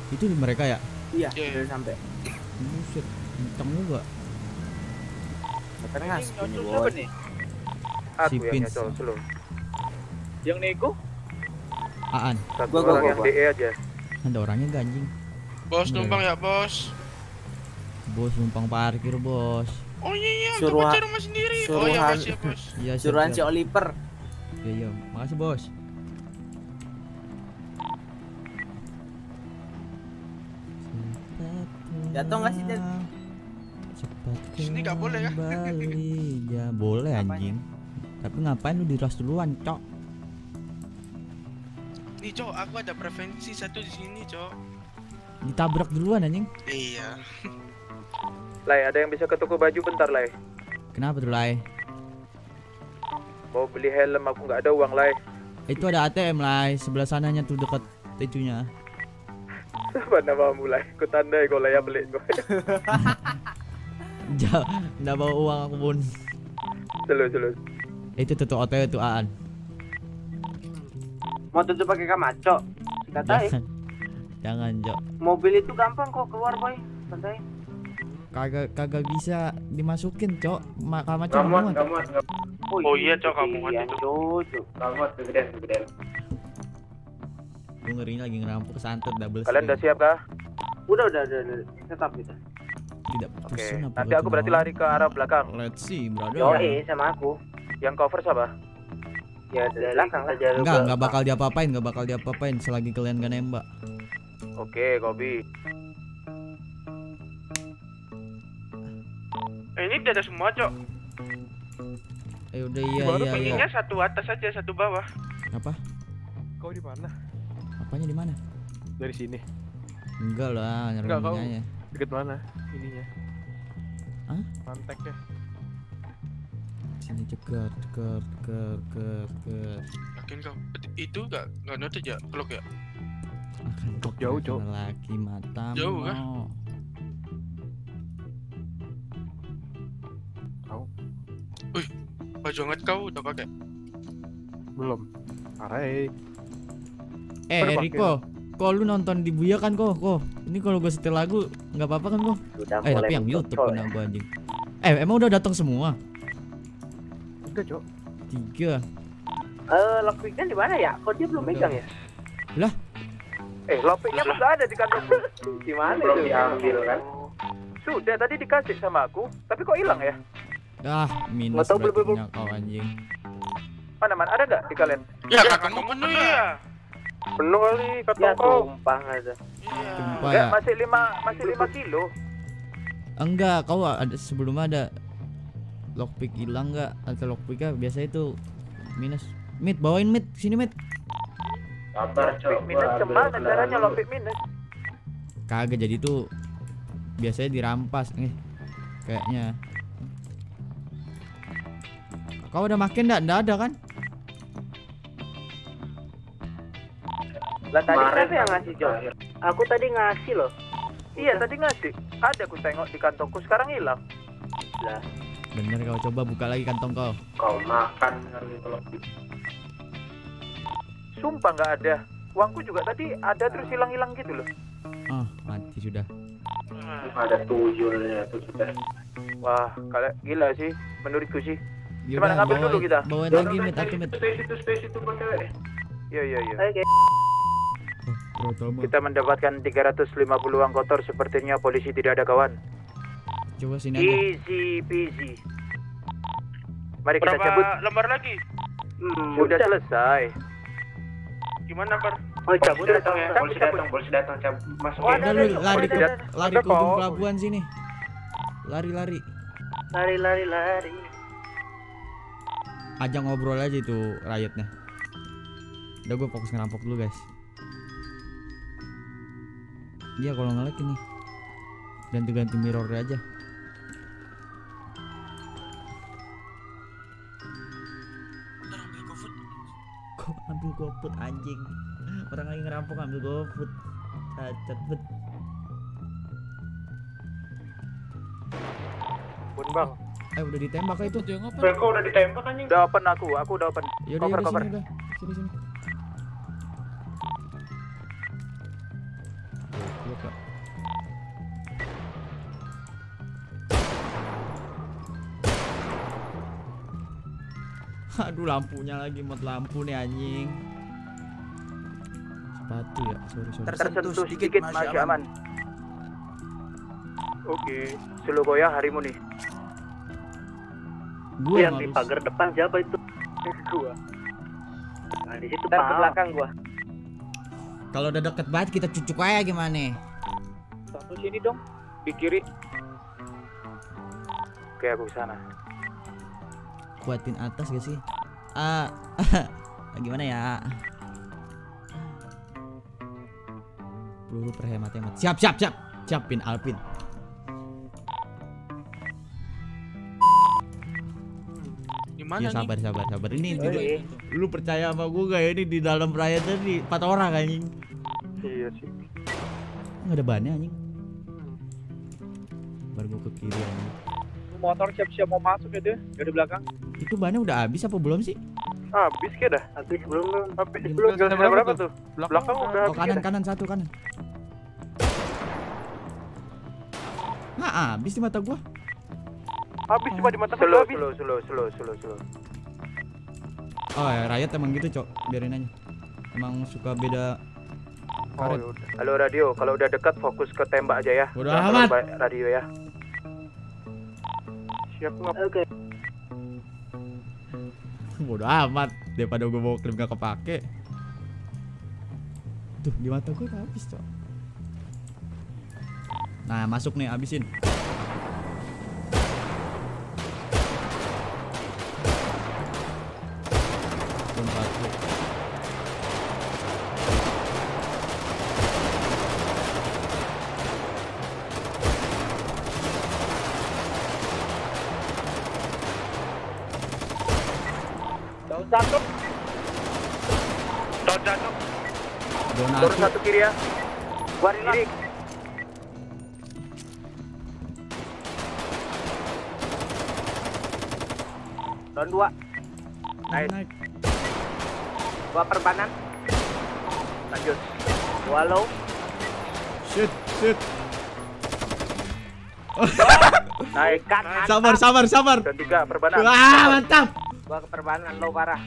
Itu mereka ya? Iya, udah sampai. Buset, kenceng juga. Katanya ngasih ini Nyocol bos. siapa nih? Si Aku yang Pins. nyocol slow. Yang Neko? Aan, Satu Gua, orang yang gua. DE aja. ada orangnya gak anjing? Bos Bener. numpang ya bos. Bos numpang parkir bos. Oh iya, untuk Suruhan- pacar rumah sendiri. Oh iya suruhan. bos ya bos. Iya siap, Suruhan si siap. Oliver. Iya iya, makasih bos. Jatuh nggak sih, Dad? Cepat Sini nggak boleh ya? kembali. Ya boleh anjing. Tapi ngapain lu diras duluan, cok? Nih cok, aku ada preferensi satu di sini cok. Ditabrak duluan anjing. Iya. Lai, ada yang bisa ke toko baju bentar, Lai. Kenapa tuh, Lai? Mau beli helm, aku nggak ada uang, Lai. Itu ada ATM, Lai. Sebelah sananya tuh dekat itunya. Apa namamu, Lai? Ku tandai kau Lai ya beli kau. Nggak bawa uang aku pun. Selu. Itu tutup OTW tuh Aan. Mau tutup pakai kamaco. Dikatain. Jangan, Jok. Mobil itu gampang kok keluar, boy. Santai. Kagak bisa dimasukin, Cok. Macam muat. Oh iya, Cok, kamu iya, itu. Cok. Kegedean. Gue ngerinya lagi ngerampok santet double. Kalian udah siap kah? Udah. Tetap kita. Tidak Oke. putusin apa Nanti aku berarti lari ke arah belakang. Let's see, brother. Yoi, sama aku. Yang cover siapa? Ya, dari belakang lah. Enggak bakal diapa-apain selagi kalian gak nembak. Oke, Kobi. Ini udah ada semua cok. Udah Baru iya. pengennya satu atas aja, satu bawah. Apa? Kau di mana? Apanya di mana? Dari sini. Enggak lah, Enggak, kau. nyerempinnya. Deket mana? Ininya. Hah? Manteknya. Sini ceker. Yakin kau? Itu nggak noted ya, clock ya? Akan Jauh, Cok. lagi matamu. Jauh, kah? Baju hangat kau udah pakai? Belum. Arai. Eh, Baru Riko, kok lu nonton di Buya kan kok? Ini kalau gue setel lagu nggak apa-apa kan kok? Sudah Tapi yang YouTube kena gue anjing. Emang udah datang semua? Enggak, Cok. 3. Lockpicknya di mana ya? Kok dia belum megang ya? Lopeknya pun nggak ada di kantong. Di mana itu? diambil kan? Sudah tadi dikasih sama aku, tapi kok hilang ya? Minus Nggak tahu, berarti kau anjing. Mana ada nggak di kalian? Ya kakakmu penuh ya. Penuh kali Ya, kantong kau. tumpah ada. Iya. Sumpah Enggak, ya. masih 5 kilo. Enggak, kau ada sebelumnya ada lockpick hilang nggak? Atau lockpicknya biasa itu minus. Mit, bawain mit, sini mit. Lockpick minus kemana caranya lockpick minus? Kagak, jadi tuh biasanya dirampas kayaknya. Kau udah makin nggak ada kan? Lah tadi siapa yang ngasih, Cok? Aku tadi ngasih loh. Iya tadi ngasih. Ada aku tengok di kantongku sekarang hilang. Lah, Bener, kau coba buka lagi kantong kau. Kau makan kali lockpick. Sumpah nggak ada. Uangku juga tadi ada terus hilang-hilang gitu loh. Mati sudah. Ada tuyulnya tuh sudah. Wah, kalian gila sih menurutku sih. Gimana, ngambil dulu kita? Bawain lagi mit, atau mit. Space itu btw. Iya. oke. Kita mendapatkan 350 uang kotor. Sepertinya polisi tidak ada kawan. Coba sini aja. Easy peasy. Mari kita Berapa cabut. lembar lagi? Sudah selesai. Gimana Bar? Oh, cabut Datang ya. polisi datang cabut. Masuk. Udah lu lari ke ada. lari Ada ke ujung kok. pelabuhan sini. Lari. Lari. Ajang ngobrol aja itu riotnya. Udah gue fokus ngerampok dulu guys. Iya kalau nge-lag ini ganti mirror aja. Kok ambil GoFood anjing? Orang lagi ngerampok ambil GoFood. Cacat bet. Bun bang. Udah ditembak kah itu? Kok udah ditembak anjing? Udah open aku udah open. Yaudah Cover. sini dah. Sini. goblok lah. Aduh lampunya lagi, mod lampu nih anjing. Sepatu ya, sorry. Tersentuh sedikit masih aman. Oke, slow goyang harimu nih. Gua Yang di harus- pagar depan siapa itu? Gua. Nah di situ ke belakang gua. Kalau udah deket banget kita cucuk aja gimana? Satu sini dong, di kiri. Oke, aku kesana. Kuatin atas gak sih? Gimana ya? Peluru perhemat-hemat. Siapin Alvin. Di mana Iya nih? sabar. Ini lu percaya sama gue gak ya, ini di dalam raya tadi 4 orang anjing. Iya sih. Nggak ada bannya anjing. Baru gue ke kiri anjing. Motor siap-siap mau masuk ya dia dari belakang. Itu bannya udah habis apa belum sih? Habis kayak dah. Habis belum. Habis Di belum. belakang Tinggal berapa tuh? Belakang udah Oh habis. kanan satu kanan. Nggak habis di mata gua. Habis cuma di mata Slow, udah habis. slow. Oh ya Riot emang gitu cok, biarin aja. Emang suka beda Oh, karet. yaudah. Halo radio, kalau udah dekat fokus ke tembak aja ya. Bodo Jangan amat. terlalu banyak radio ya. Siap ngap. Oke. Bodo amat daripada gua bawa klip gak kepake. Tuh di mata gua udah habis cok. Nah masuk nih, habisin. Satu. Daun satu. Daun jatuh. Donat. Turun satu kiri ya. Gua kiri. Tahun 2. Naik. Gua perbanan. Lanjut. Gua low. Shoot. Naik. Kanan. Sabar. Dan 3 perbanan. Wah mantap. Gua ke perbanan low parah.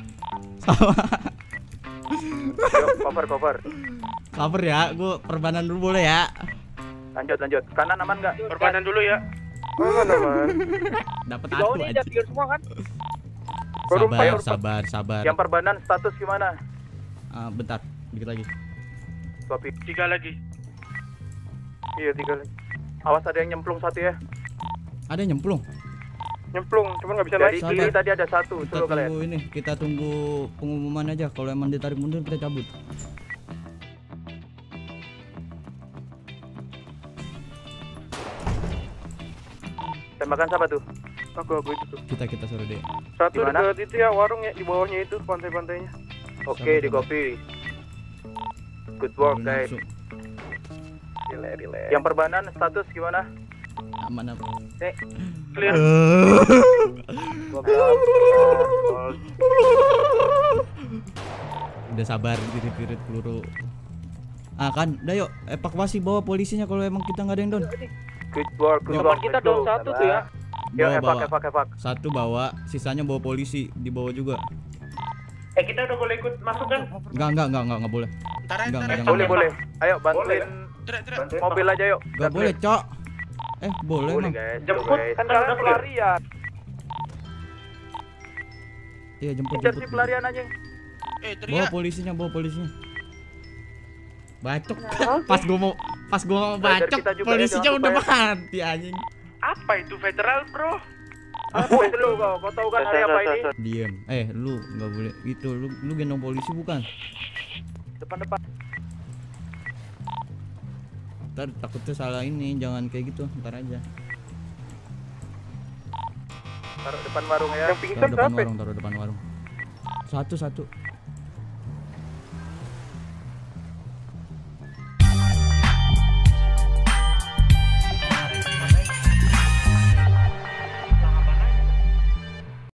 Yuk, cover. Cover ya, gua perbanan dulu boleh ya. Lanjut. Kanan aman nggak? Perbanan dulu ya. Aman. Dapat Di aku bawah ini aja. ada clear semua kan? Sabar. Yang perbanan status gimana? Bentar, dikit lagi. Kopi. 3 lagi. Iya 3 lagi. Awas ada yang nyemplung satu ya. Ada yang nyemplung. Nyemplung, cuman nggak bisa Dari naik. Sabar. kiri tadi ada satu. Kita Suruh kalian. tunggu ini, kita tunggu pengumuman aja. Kalau emang ditarik mundur kita cabut. Tembakan siapa tuh? Aku itu tuh. Kita suruh deh. Satu Di mana? dekat itu ya warung ya, di bawahnya itu pantai-pantainya. Oke, di Sabar. kopi. Good work guys. Masuk. Relax. Yang perbanan status gimana? Aman apa? Clear. Gua belum. Udah sabar, pirit-pirit peluru. Kan, udah yuk evakuasi, bawa polisinya kalau emang kita nggak ada yang down. Good work. Depan kita Let's go. daun satu tuh ya. Yuk, Bawa. evak. Satu bawa, sisanya bawa polisi, dibawa juga. Kita udah boleh ikut masuk kan? Enggak boleh. Ntar ya, Enggak, ntar ya. enggak. Boleh. Ayo bantuin Tidak. mobil aja yuk. Enggak boleh, Cok. Boleh Boleh emang. guys. Jemput guys. kan udah pelarian. Iya, jemput. Kejar si pelarian anjing. Bawa Teriak. polisinya. Bacok. Pas gua mau bacok, kita juga ya, polisinya jangan udah lupa mati anjing. Apa itu federal, bro? Woi lu kau tahu kan hari apa ini? Diem. Lu nggak boleh gitu. Lu gendong polisi bukan? Depan. Ntar takutnya salah ini, jangan kayak gitu. Ntar aja. Taruh depan warung ya. Yang pingsan Taruh depan siapa? warung, Satu.